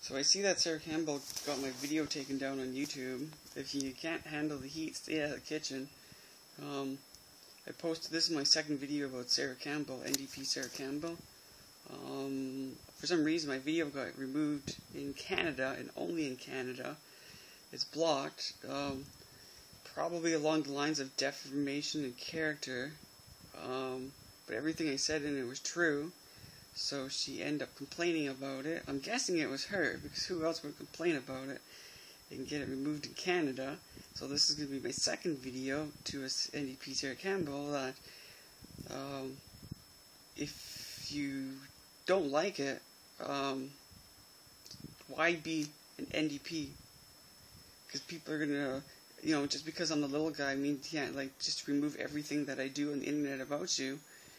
So I see that Sarah Campbell got my video taken down on YouTube. If you can't handle the heat, stay out of the kitchen. I posted this in my second video about Sarah Campbell, NDP Sarah Campbell. For some reason my video got removed in Canada, and only in Canada. It's blocked, probably along the lines of defamation and character, but everything I said in it was true. So she ended up complaining about it. I'm guessing it was her, because who else would complain about it and get it removed in Canada? So this is going to be my second video to NDP Sarah Campbell, that if you don't like it, why be an NDP? Because people are going to, just because I'm the little guy means you can't, just remove everything that I do on the internet about you.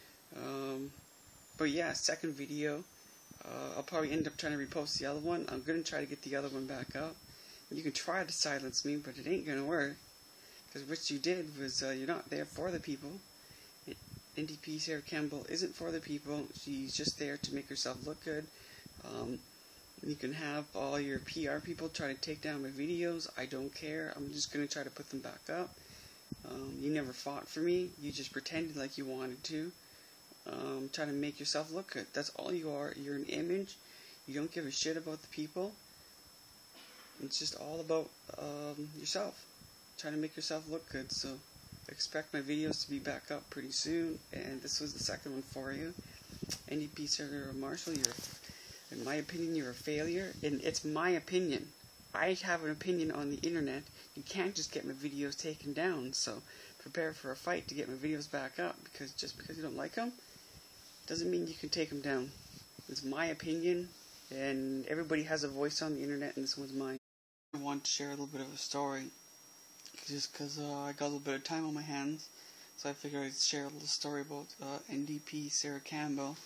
But yeah, second video. I'll probably end up trying to repost the other one. I'm going to try to get the other one back up. You can try to silence me, but it ain't going to work. Because what you did was, you're not there for the people. NDP Sarah Campbell isn't for the people. She's just there to make herself look good. You can have all your PR people try to take down my videos. I don't care. I'm just going to try to put them back up. You never fought for me. You just pretended like you wanted to. Trying to make yourself look good. That's all you are. You're an image. You don't give a shit about the people. It's just all about yourself. Trying to make yourself look good. So expect my videos to be back up pretty soon. And this was the second one for you. NDP Sarah Marshall, in my opinion, you're a failure. And it's my opinion. I have an opinion on the internet. You can't just get my videos taken down. So prepare for a fight to get my videos back up. Because just because you don't like them doesn't mean you can take them down. It's my opinion, and everybody has a voice on the internet, and this one's mine. I want to share a little bit of a story, just because I got a little bit of time on my hands, so I figured I'd share a little story about NDP Sarah Campbell.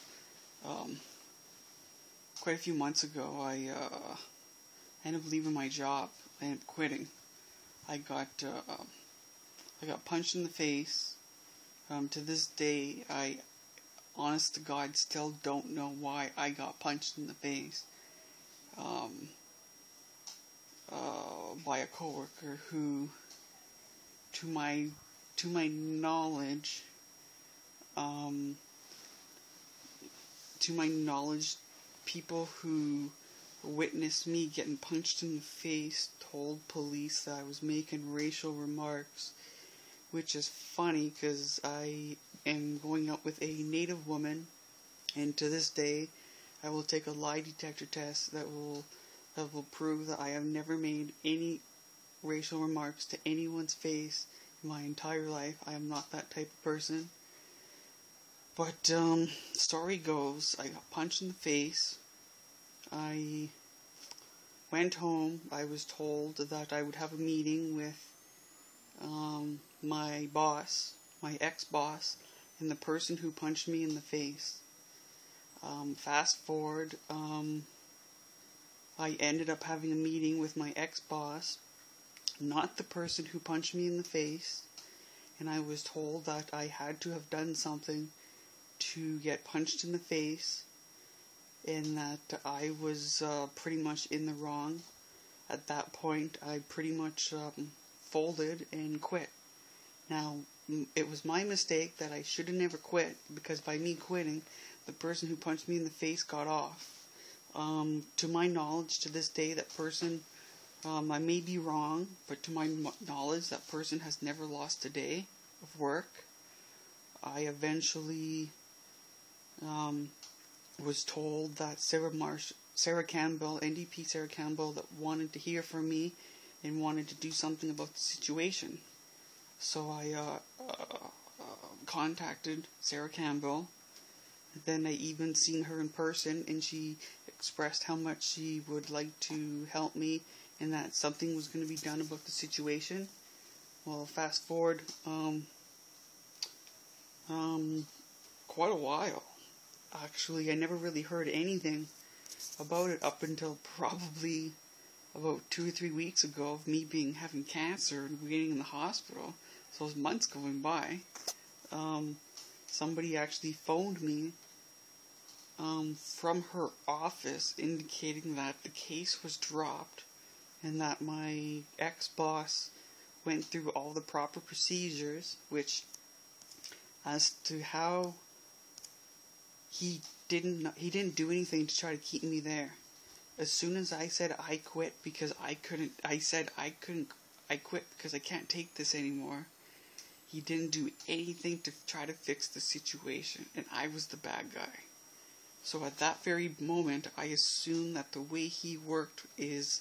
Quite a few months ago, I ended up leaving my job. I ended up quitting. I got punched in the face. To this day, I honest to God still don't know why I got punched in the face by a coworker who, to my knowledge, people who witnessed me getting punched in the face told police that I was making racial remarks, which is funny because I am going out with a Native woman, and to this day I will take a lie detector test that will prove that I have never made any racial remarks to anyone's face in my entire life. I am not that type of person. But story goes, I got punched in the face. I went home. I was told that I would have a meeting with my boss, my ex-boss, and the person who punched me in the face. Fast forward, I ended up having a meeting with my ex-boss, not the person who punched me in the face, and I was told that I had to have done something to get punched in the face, and that I was pretty much in the wrong. At that point, I pretty much folded and quit. Now, it was my mistake that I should have never quit, because by me quitting, the person who punched me in the face got off. To my knowledge, to this day, that person, I may be wrong, but to my knowledge, that person has never lost a day of work. I eventually was told that Sarah Campbell, NDP Sarah Campbell, that wanted to hear from me and wanted to do something about the situation. So I contacted Sarah Campbell. Then I even seen her in person, and she expressed how much she would like to help me and that something was going to be done about the situation. Well, fast forward quite a while. Actually, I never really heard anything about it up until probably about 2 or 3 weeks ago of me having cancer and being in the hospital. So it was months going by. Somebody actually phoned me from her office indicating that the case was dropped and that my ex-boss went through all the proper procedures, which as to how he didn't do anything to try to keep me there. As soon as I said I quit because I quit because I can't take this anymore, he didn't do anything to try to fix the situation, and I was the bad guy. So at that very moment, I assumed that the way he worked is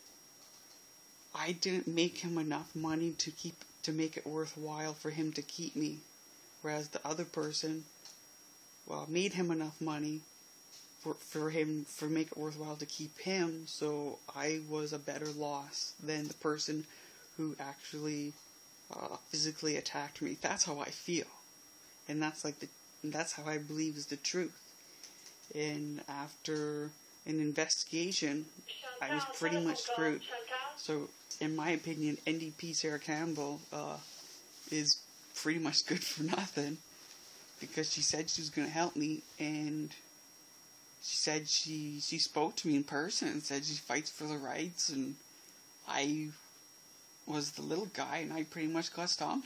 I didn't make him enough money to make it worthwhile for him to keep me, whereas the other person, well, made him enough money for make it worthwhile to keep him. So I was a better loss than the person who actually physically attacked me. That's how I feel, and that's how I believe is the truth. And after an investigation, I was pretty much screwed. So, in my opinion, NDP Sarah Campbell is pretty much good for nothing, because she said she was going to help me, and she said she spoke to me in person and said she fights for the rights, and I was the little guy, and I pretty much got stomped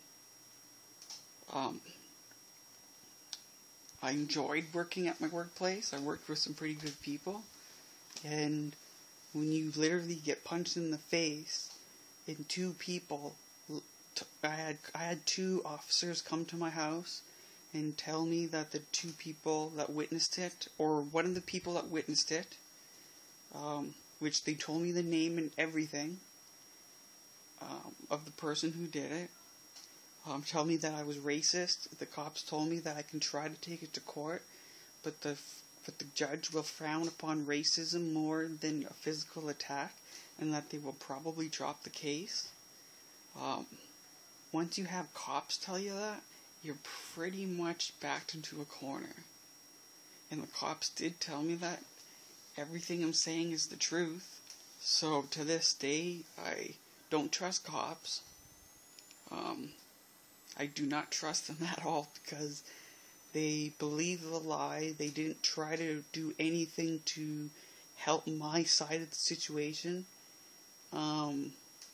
on. I enjoyed working at my workplace. I worked with some pretty good people, and when you literally get punched in the face, and two people, I had two officers come to my house and tell me that the two people that witnessed it, or one of the people that witnessed it, which they told me the name and everything of the person who did it, tell me that I was racist. The cops told me that I can try to take it to court, but the judge will frown upon racism more than a physical attack, and that they will probably drop the case. Once you have cops tell you that, you're pretty much backed into a corner. And the cops did tell me that everything I'm saying is the truth. So to this day, I don't trust cops. I do not trust them at all, because they believe the lie. They didn't try to do anything to help my side of the situation. And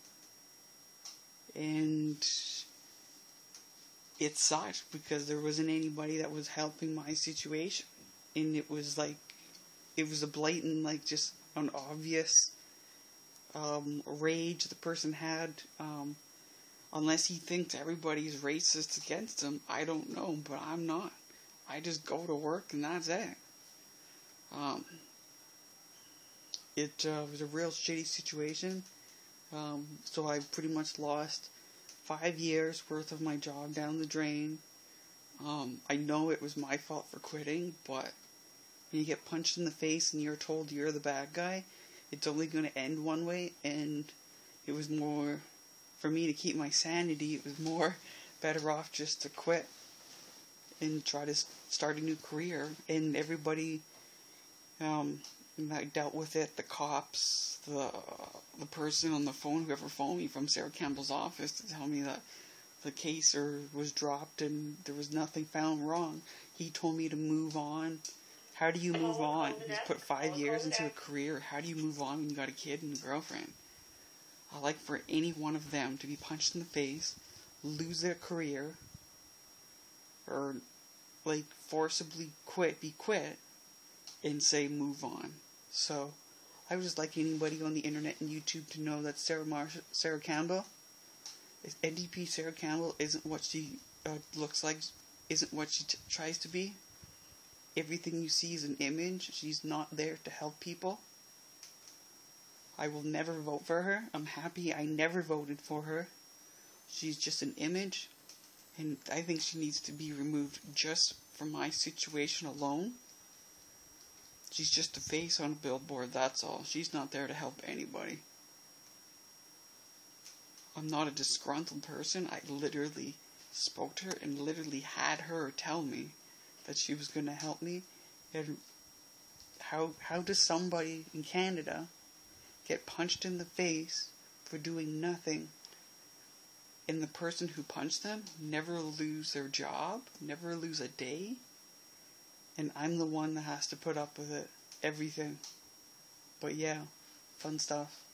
it sucked, because there wasn't anybody that was helping my situation. And it was a blatant, just an obvious rage the person had. Unless he thinks everybody's racist against him, I don't know, but I'm not. I just go to work and that's it. It was a real shitty situation. So I pretty much lost 5 years worth of my job down the drain. I know it was my fault for quitting, but when you get punched in the face and you're told you're the bad guy, it's only going to end one way, and it was more, for me to keep my sanity, it was more better off just to quit and try to start a new career. And everybody that dealt with it, the cops, the person on the phone, whoever phoned me from Sarah Campbell's office to tell me that the case was dropped and there was nothing found wrong, he told me to move on. How do you move on? He's put 5 years into a career. How do you move on when you got a kid and a girlfriend? I like for any one of them to be punched in the face, lose their career, or forcibly be quit, and say move on. So I would just like anybody on the internet and YouTube to know that Sarah Campbell, NDP Sarah Campbell, isn't what she looks like, isn't what she tries to be. Everything you see is an image. She's not there to help people. I will never vote for her. I'm happy I never voted for her. She's just an image, and I think she needs to be removed just for my situation alone. She's just a face on a billboard, that's all. She's not there to help anybody. I'm not a disgruntled person. I literally spoke to her and literally had her tell me that she was going to help me. And how does somebody in Canada get punched in the face for doing nothing, and the person who punched them never lose their job, never lose a day? And I'm the one that has to put up with it. Everything. But yeah, fun stuff.